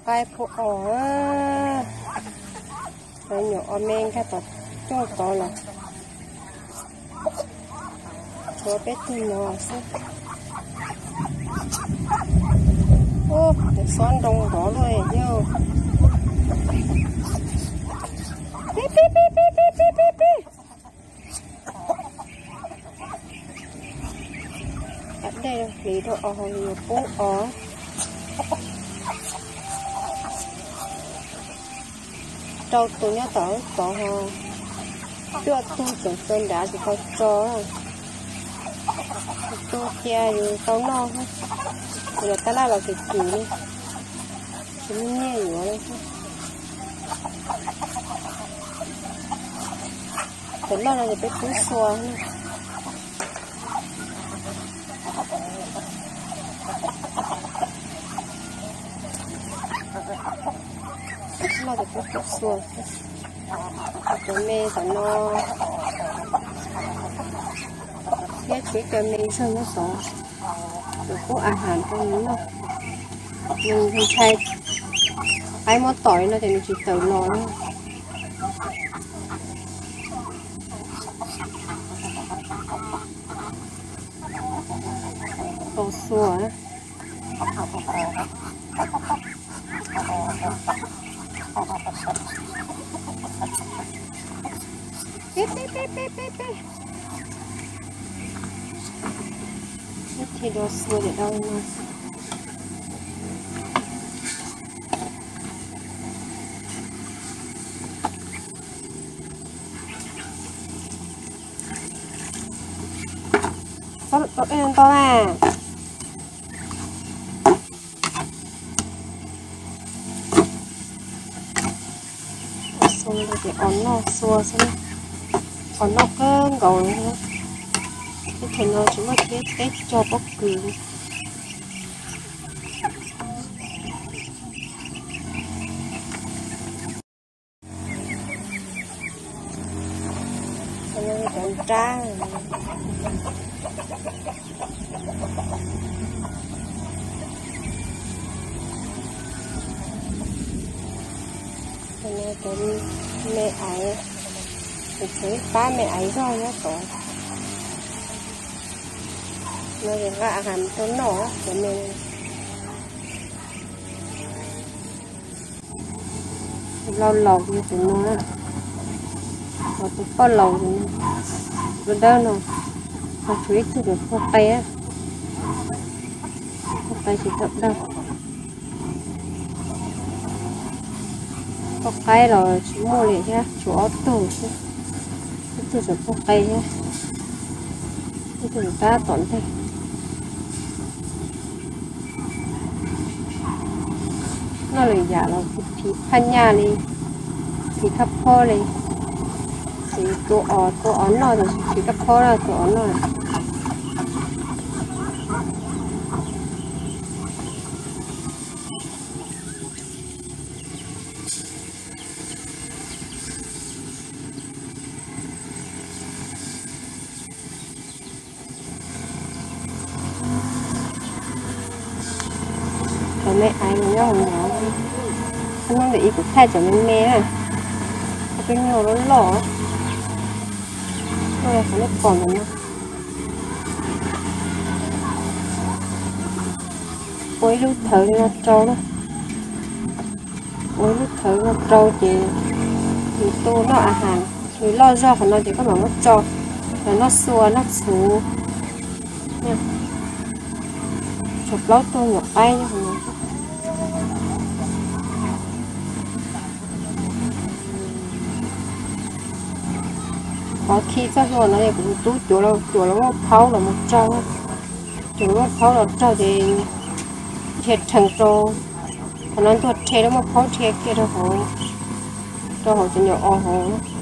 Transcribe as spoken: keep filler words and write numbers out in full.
cái phụ ở rồi nhỏ men cái tọt cho to là cho bé tôi nhỏ xí ô để xoắn đông đó rồi vô pi pi pi pi pi pi pi pi ở đây lý độ ở nhiều phố ở trâu tôi nhớ tới có hoa chưa tu trưởng sơn đá thì có cho tu kia thì tao no hết rồi ta la vào cái gì đi thì mình nghe gì vậy thế lo là cái túi xòa nữa lo được cái túi xòa cái mê cả no cái cái cái mê sao nó xỏ được cóอาหารตรงนี้เนาะmình không thay ai mót tỏi nó thì mình chỉ tự nói tổ xua á pip pip pip pip pip pip thì đồ xua để đâu mà có có em to à xua thì ổn nó xua xem ổn nó cơn gầu nữa cái thằng nó chúng nó thiết tết cho bóc cừ nó còn trang nó còn mẹ ấy thì thấy ba mẹ ấy rồi nhá tổ nó thì gạ hàm tôi nổ của mình lâu lâu như tụi nó và tụi có lâu thì nó đâu nào không chú ý thì được không tay á không tay chỉ tập đâu có cái rồi chú mua lại nhá chú ó tủ chứ chú được không tay nhá chú người ta tổn thế nó lại giả là thì khăn nhà đi thì thấp kho đi thì tổ ó tổ ón rồi thì thấp kho là tổ ón rồi mẹ ai mà nhớ không nhớ anh không để ý của thay cho mình mẹ à cái nhiều nó lỏ rồi phải nó còn rồi nha quấy lúc thử nó trâu đó quấy lúc thử nó trâu thì thì tôi nó à hàng thì lo do của nó thì các bạn nó trâu và nó xua nó xù nha chụp lót tôi một tay nha có khi các ruộng nó cũng tú chỗ là chỗ là một pháo là một trâu chỗ một pháo là trâu thì thiệt thằng trâu còn nó tuột thế đó một pháo thiệt kia đâu hổ đâu hổ cho nhỏ hổ